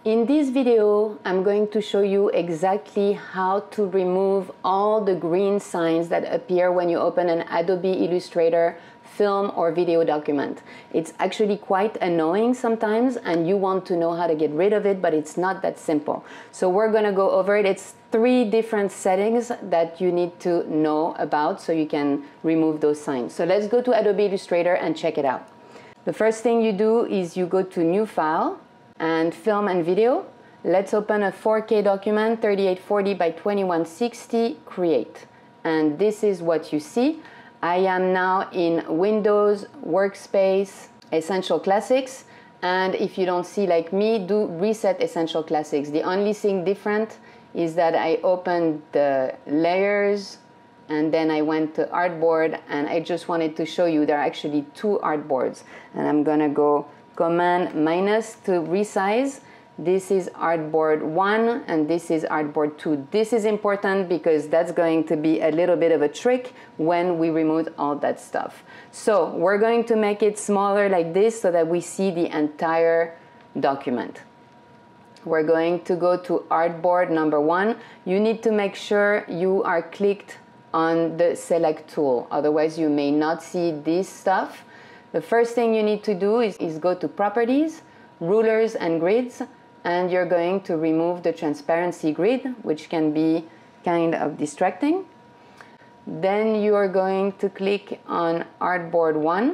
In this video, I'm going to show you exactly how to remove all the green signs that appear when you open an Adobe Illustrator film or video document. It's actually quite annoying sometimes, and you want to know how to get rid of it, but it's not that simple. So we're going to go over it. It's 3 different settings that you need to know about so you can remove those signs. So let's go to Adobe Illustrator and check it out. The first thing you do is you go to New File and Film and Video. Let's open a 4K document, 3840 by 2160, Create. And this is what you see. I am now in Windows, Workspace, Essential Classics. And if you don't see like me, do Reset Essential Classics. The only thing different is that I opened the layers and then I went to Artboard, and I just wanted to show you there are actually 2 artboards. And I'm gonna go Command- to resize. This is Artboard 1 and this is Artboard 2. This is important because that's going to be a little bit of a trick when we remove all that stuff. So we're going to make it smaller like this so that we see the entire document. We're going to go to Artboard number 1. You need to make sure you are clicked on the Select tool, otherwise you may not see this stuff. The first thing you need to do is go to Properties, Rulers and Grids, and you're going to remove the transparency grid, which can be kind of distracting. Then you are going to click on Artboard 1,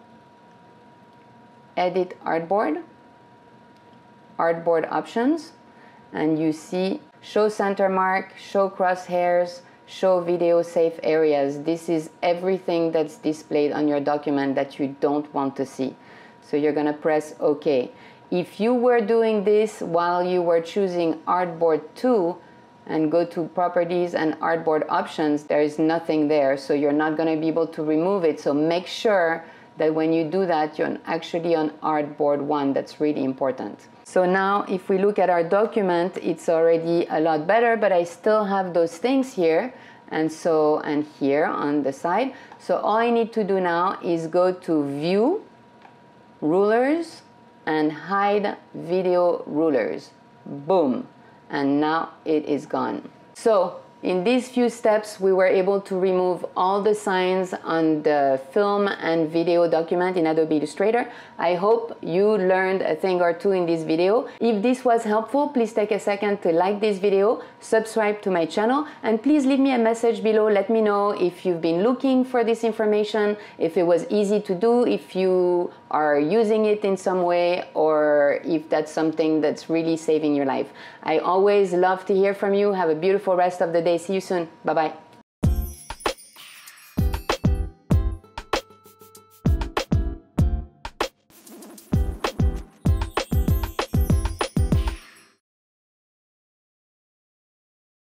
Edit Artboard, Artboard Options, and you see Show Center Mark, Show Crosshairs, Show Video Safe Areas. This is everything that's displayed on your document that you don't want to see. So you're going to press OK. If you were doing this while you were choosing Artboard 2 and go to Properties and Artboard Options, there is nothing there, so you're not going to be able to remove it. So make sure that when you do that, you're actually on Artboard 1. That's really important. So now if we look at our document, it's already a lot better, but I still have those things here and here on the side. So all I need to do now is go to View, Rulers, and hide video rulers. Boom. And now it is gone. So in these few steps, we were able to remove all the signs on the film and video document in Adobe Illustrator. I hope you learned a thing or 2 in this video. If this was helpful, please take a second to like this video, subscribe to my channel, and please leave me a message below. Let me know if you've been looking for this information, if it was easy to do, if you are using it in some way, or if that's something that's really saving your life. I always love to hear from you. Have a beautiful rest of the day. See you soon. Bye-bye.